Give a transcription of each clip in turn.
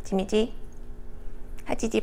吉米鸡 ，Hi Gigi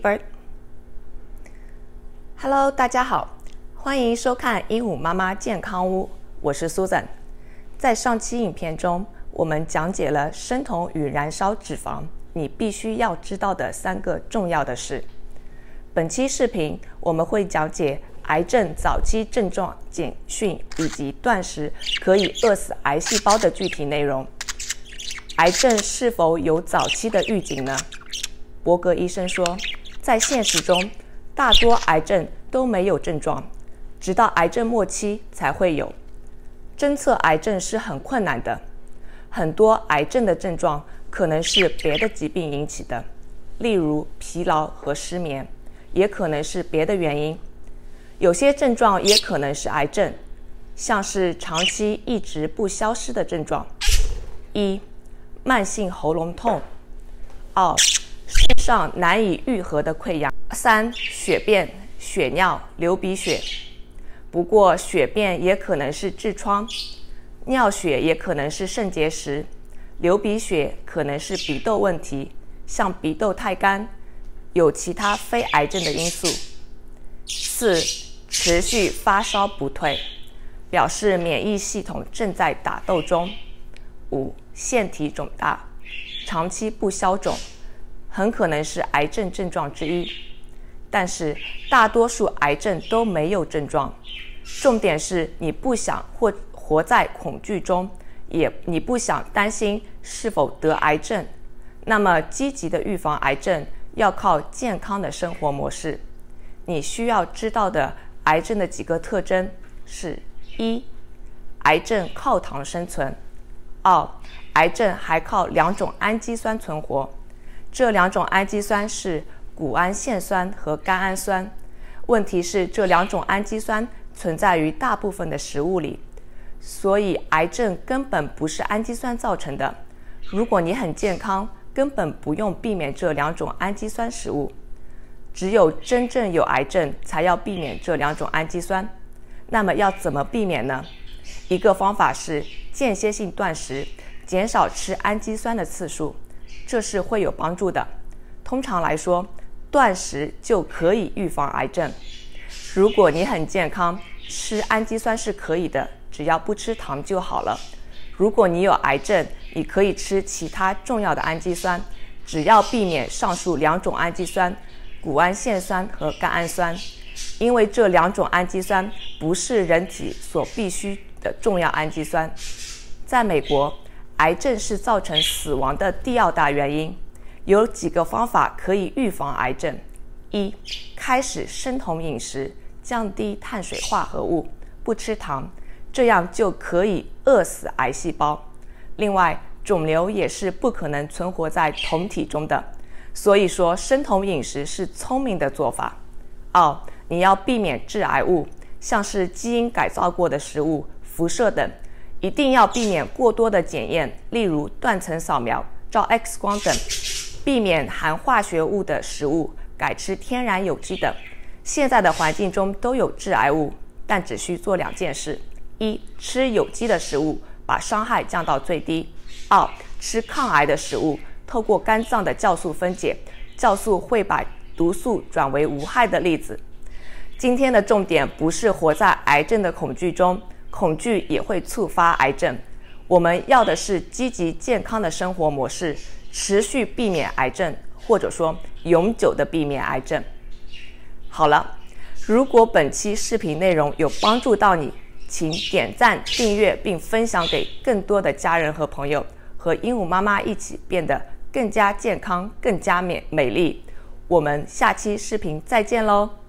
Bird。Hello， 大家好，欢迎收看鹦鹉妈妈健康屋，我是 Susan。在上期影片中，我们讲解了生酮与燃烧脂肪你必须要知道的3个重要的事。本期视频我们会讲解癌症早期症状简讯以及断食可以饿死癌细胞的具体内容。癌症是否有早期的预警呢？伯格医生说，在现实中，大多癌症都没有症状，直到癌症末期才会有。侦测癌症是很困难的，很多癌症的症状可能是别的疾病引起的，例如疲劳和失眠，也可能是别的原因。有些症状也可能是癌症，像是长期一直不消失的症状。1. 慢性喉咙痛。2. 身上难以愈合的溃疡。3. 血便、血尿、流鼻血。不过血便也可能是痔疮，尿血也可能是肾结石，流鼻血可能是鼻窦问题，像鼻窦太干，有其他非癌症的因素。4. 持续发烧不退，表示免疫系统正在打斗中。5. 腺体肿大，长期不消肿，很可能是癌症症状之一。但是大多数癌症都没有症状，重点是你不想或活在恐惧中，你不想担心是否得癌症。那么积极的预防癌症要靠健康的生活模式。你需要知道的癌症的几个特征是：1. 癌症靠糖生存。2. 癌症还靠2种氨基酸存活，这2种氨基酸是谷氨酰酸和甘氨酸。问题是这2种氨基酸存在于大部分的食物里，所以癌症根本不是氨基酸造成的。如果你很健康，根本不用避免这2种氨基酸食物。只有真正有癌症才要避免这2种氨基酸。那么要怎么避免呢？一个方法是间歇性断食，减少吃氨基酸的次数，这是会有帮助的。通常来说，断食就可以预防癌症。如果你很健康，吃氨基酸是可以的，只要不吃糖就好了。如果你有癌症，你可以吃其他重要的氨基酸，只要避免上述2种氨基酸，谷氨酰酸和甘氨酸，因为这2种氨基酸不是人体所必需的重要氨基酸。在美国，癌症是造成死亡的第2大原因。有几个方法可以预防癌症。1. 开始生酮饮食，降低碳水化合物，不吃糖，这样就可以饿死癌细胞。另外，肿瘤也是不可能存活在酮体中的，所以说生酮饮食是聪明的做法。2. 你要避免致癌物，像是基因改造过的食物、辐射等，一定要避免过多的检验，例如断层扫描、照 X 光等，避免含化学物的食物，改吃天然有机的。现在的环境中都有致癌物，但只需做2件事： 1. 吃有机的食物，把伤害降到最低。2. 吃抗癌的食物，透过肝脏的酵素分解，酵素会把毒素转为无害的粒子。今天的重点不是活在癌症的恐惧中，恐惧也会触发癌症。我们要的是积极健康的生活模式，持续避免癌症，或者说永久的避免癌症。好了，如果本期视频内容有帮助到你，请点赞、订阅并分享给更多的家人和朋友，和鹦鹉妈妈一起变得更加健康、更加美丽。我们下期视频再见喽！